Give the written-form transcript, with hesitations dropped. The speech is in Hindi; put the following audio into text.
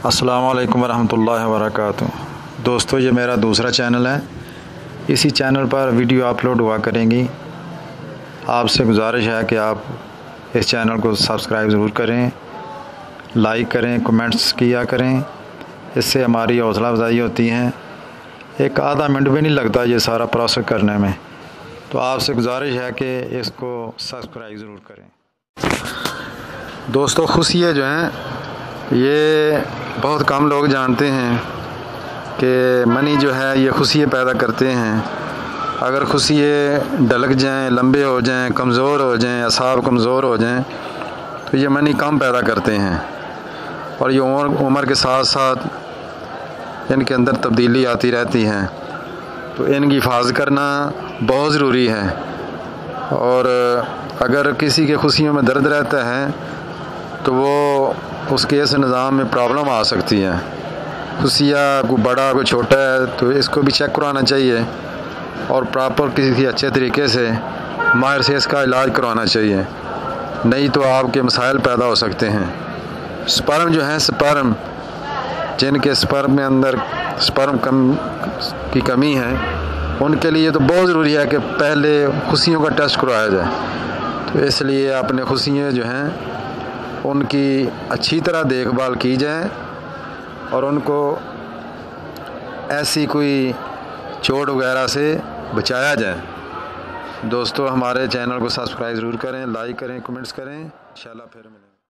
अस्सलामु अलैकुम वरहमतुल्लाहि वबरकातुहू। दोस्तों, ये मेरा दूसरा चैनल है। इसी चैनल पर वीडियो अपलोड हुआ करेंगी। आपसे गुजारिश है कि आप इस चैनल को सब्सक्राइब ज़रूर करें, लाइक करें, कमेंट्स किया करें। इससे हमारी हौसला अफजाई होती है। एक आधा मिनट भी नहीं लगता ये सारा प्रोसेस करने में। तो आपसे गुजारिश है कि इसको सब्सक्राइब ज़रूर करें। दोस्तों, खुशियाँ जो हैं ये बहुत कम लोग जानते हैं कि मनी जो है ये खुशियाँ पैदा करते हैं। अगर खुशियाँ ढलक जाएं, लंबे हो जाएं, कमज़ोर हो जाएं, असाब कमज़ोर हो जाएं तो ये मनी कम पैदा करते हैं। और ये उम्र के साथ साथ इनके अंदर तब्दीली आती रहती है। तो इनकी हिफाज़त करना बहुत ज़रूरी है। और अगर किसी के खुशियों में दर्द रहता है तो वो उसके इस निज़ाम में प्रॉब्लम आ सकती है। खुशियाँ कोई बड़ा कोई छोटा है तो इसको भी चेक करवाना चाहिए और प्रॉपर किसी अच्छे तरीके से माहिर से इसका इलाज करवाना चाहिए, नहीं तो आपके मसाइल पैदा हो सकते हैं। स्पर्म जो है, स्पर्म जिनके स्पर्म में अंदर स्पर्म की कमी है उनके लिए तो बहुत ज़रूरी है कि पहले खुशियों का टेस्ट करवाया जाए। तो इसलिए अपने खुशियाँ जो हैं उनकी अच्छी तरह देखभाल की जाए और उनको ऐसी कोई चोट वगैरह से बचाया जाए। दोस्तों, हमारे चैनल को सब्सक्राइब ज़रूर करें, लाइक करें, कमेंट्स करें। इंशाल्लाह फिर मिलेंगे।